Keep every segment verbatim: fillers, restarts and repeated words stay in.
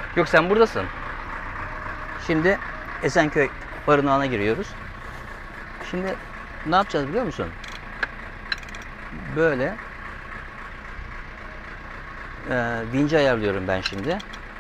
Yok, sen buradasın. Şimdi Esenköy barınağına giriyoruz. Şimdi ne yapacağız biliyor musun? Böyle e, vinci ayarlıyorum ben şimdi.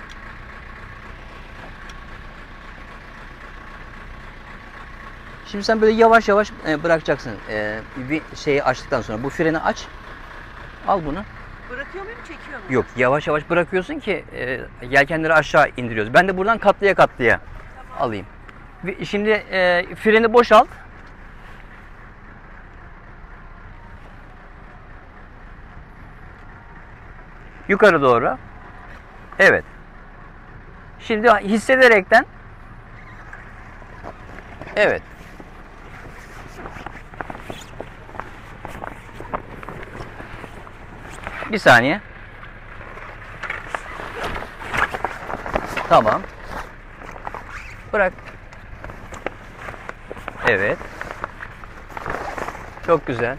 Şimdi sen böyle yavaş yavaş e, bırakacaksın. E, bir şeyi açtıktan sonra bu freni aç. Al bunu. Bırakıyor muyum, çekiyor muyum? Yok, yavaş yavaş bırakıyorsun ki e, yelkenleri aşağı indiriyoruz. Ben de buradan katlıya katlıya Tamam. alayım. Şimdi e, freni boşalt. Yukarı doğru. Evet. Şimdi hissederekten. Evet. Bir saniye. Tamam. Bırak. Evet. Çok güzel.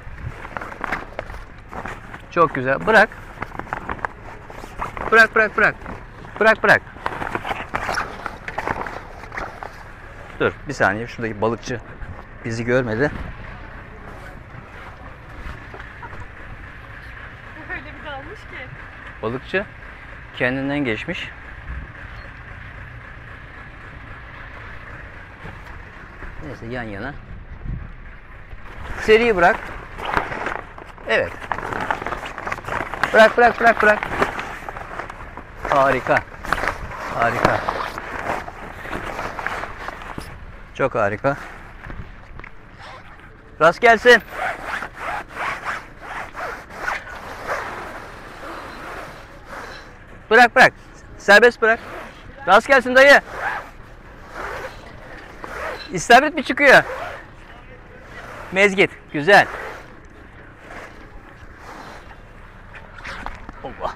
Çok güzel. Bırak. Bırak, bırak, bırak. Bırak, bırak. Dur, bir saniye. Şuradaki balıkçı bizi görmedi. Öyle bir dalmış ki. Balıkçı kendinden geçmiş. Neyse, yan yana. Seriyi bırak. Evet. Bırak, bırak, bırak, bırak. Harika. Harika. Çok harika. Rast gelsin. Bırak, bırak. Serbest bırak. Rast gelsin dayı. İstavrit mi çıkıyor? Mezgit. Güzel. Allah.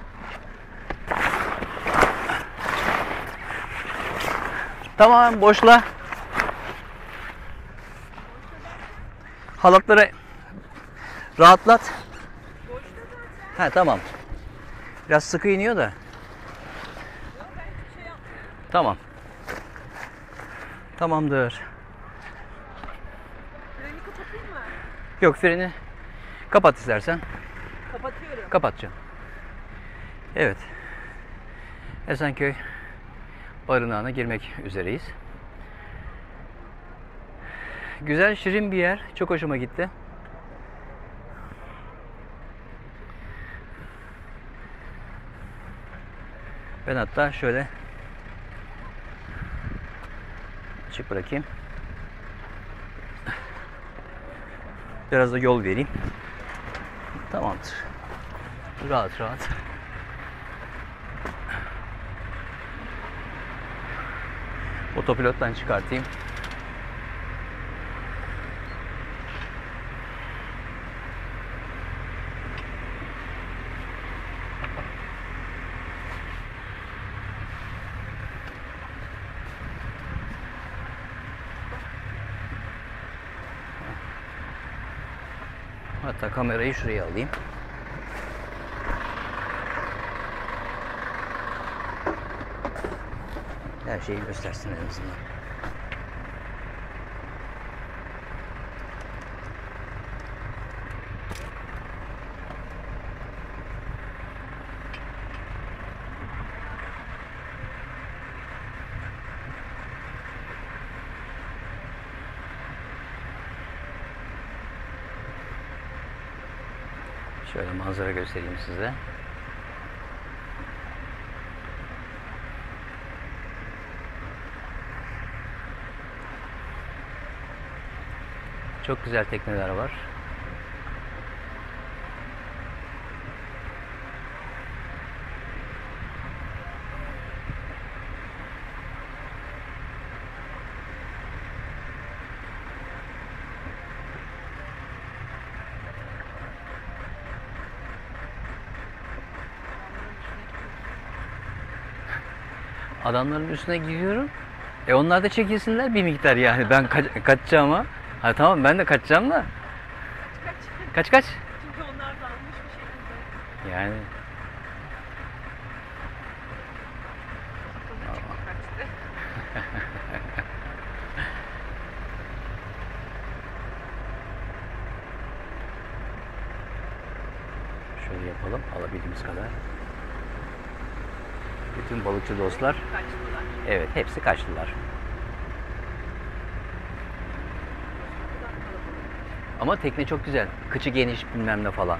Tamamen boşla. Halatları rahatlat. Ha, tamam. Biraz sıkı iniyor da. Tamam. Tamamdır. Freni kapatayım mı? Yok, freni kapat istersen. Kapatıyorum. Kapatacağım. Evet. Esenköy barınağına girmek üzereyiz. Güzel, şirin bir yer. Çok hoşuma gitti. Ben hatta şöyle açık bırakayım. Biraz da yol vereyim. Tamamdır. Rahat rahat. Otopilottan çıkartayım. Hatta kamerayı şuraya alayım. Her şeyi göstersin en azından. Şöyle manzara göstereyim size. Çok güzel tekneler var. Adamların üstüne gidiyorum. E onlar da çekilsinler bir miktar yani. Ben kaç, kaçacağıma. Ha tamam, ben de kaçacağım da. Kaç. Kaç kaç? Çünkü onlar dalmış bir şekilde. Yani. alabildiğimiz kadar. Bütün balıkçı dostlar, Kaçtılar. evet hepsi kaçtılar. Ama tekne çok güzel. Kıçı geniş bilmem ne falan.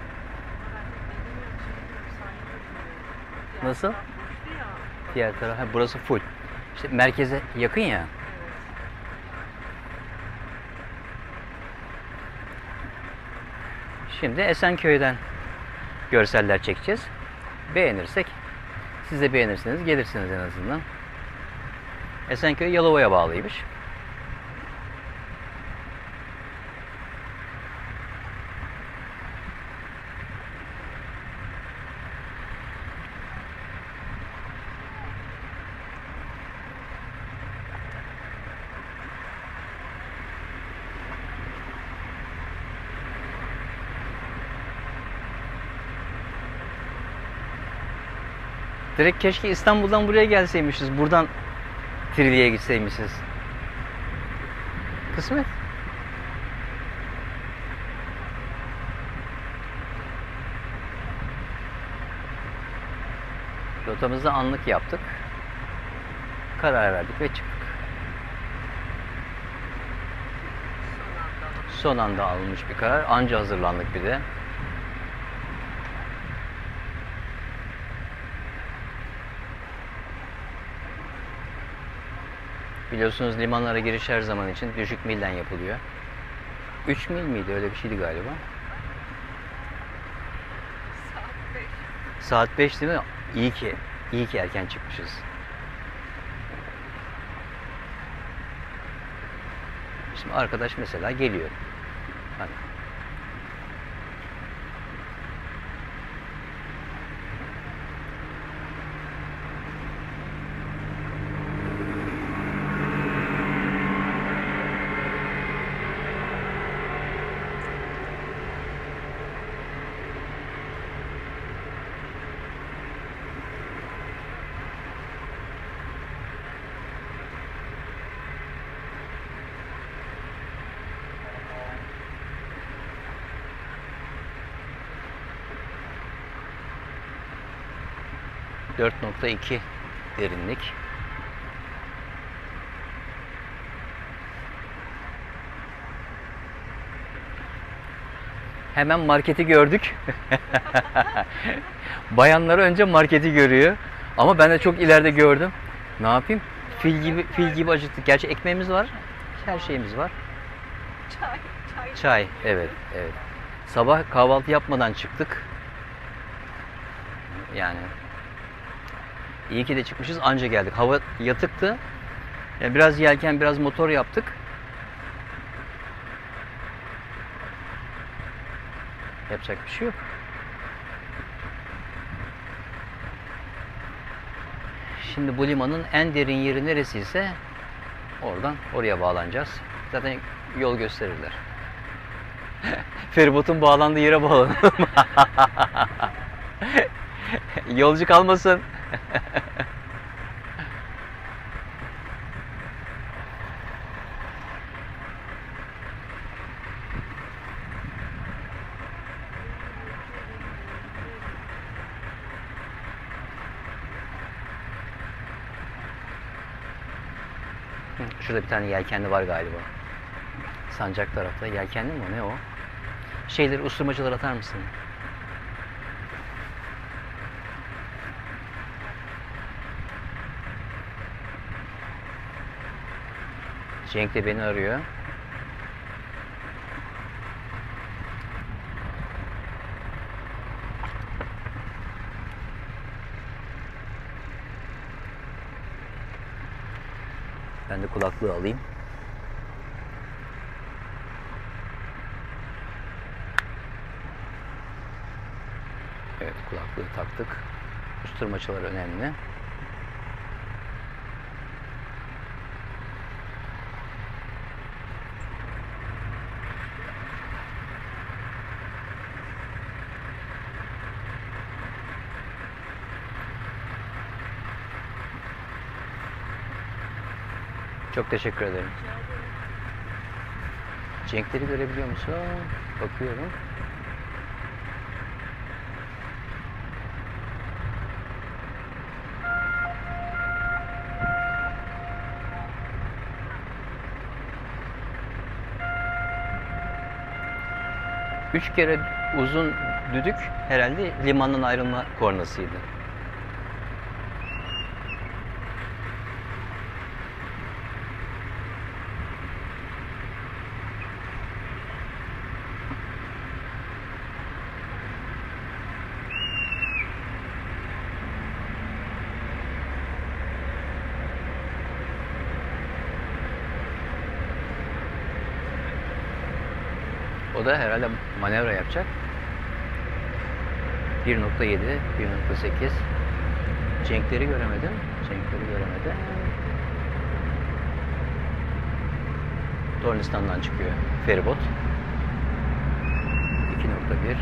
Nasıl? Diğer taraf, ha, burası full. İşte merkeze yakın ya. Şimdi Esenköy'den görseller çekeceğiz. Beğenirsek, siz de beğenirseniz gelirsiniz en azından. Esenköy Yalova'ya bağlıymış. Direkt keşke İstanbul'dan buraya gelseymişiz. Buradan Triliye'ye gitseymişiz. Kısmet. Rotamızı anlık yaptık. Karar verdik ve çıktık. Son anda alınmış bir karar. Anca hazırlandık bir de. Biliyorsunuz limanlara giriş her zaman için düşük milden yapılıyor. üç mil miydi? Öyle bir şeydi galiba. Saat beş. Saat beş değil mi? İyi ki. İyi ki erken çıkmışız. Şimdi arkadaş mesela geliyor. Bak. dört nokta iki derinlik. Hemen marketi gördük. Bayanlar önce marketi görüyor. Ama ben de çok ileride gördüm. Ne yapayım? Fil gibi fil gibi acıktık. Gerçi ekmeğimiz var. Her şeyimiz var. Çay. Çay. Çay. Evet, evet. Sabah kahvaltı yapmadan çıktık. Yani iyi ki de çıkmışız, anca geldik. Hava yatıktı. Yani biraz yelken, biraz motor yaptık. Yapacak bir şey yok. Şimdi bu limanın en derin yeri neresiyse oradan oraya bağlanacağız. Zaten yol gösterirler. Feribotun bağlandığı yere bağlanalım. Yolcu kalmasın. Şurada bir tane yelkenli var galiba. Sancak tarafta. Yelkenli mi o? Ne o? Şeyleri, usturmacılar atar mısın? Cenk de beni arıyor. Ben de kulaklığı alayım. Evet, kulaklığı taktık. Usturmacılar önemli. Çok teşekkür ederim. Cenkleri görebiliyor musun? Bakıyorum. Üç kere uzun düdük herhalde limandan ayrılma kornasıydı. O da herhalde manevra yapacak. bir nokta yedi, bir nokta sekiz. Cenkleri göremedim. Cenkleri göremedim. Tornistan'dan çıkıyor feribot. iki nokta bir.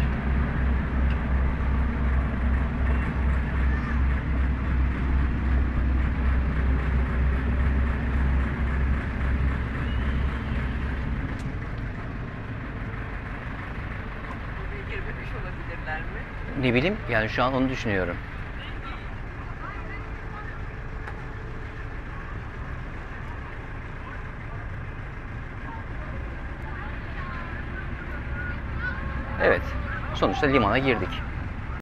Buraya girmemiş olabilirler mi? Ne bileyim yani şu an onu düşünüyorum. Evet. Sonuçta limana girdik.